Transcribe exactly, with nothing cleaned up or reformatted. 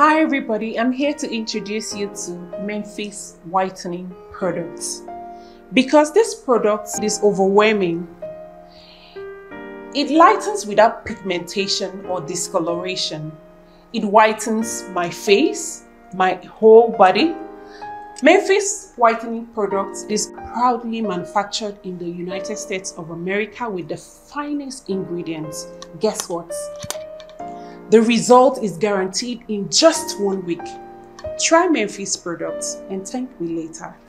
Hi everybody, I'm here to introduce you to Memphis whitening products. Because this product is overwhelming, it lightens without pigmentation or discoloration. It whitens my face, my whole body. Memphis whitening product is proudly manufactured in the United States of America with the finest ingredients. Guess what? The result is guaranteed in just one week. Try Memphis products and thank me later.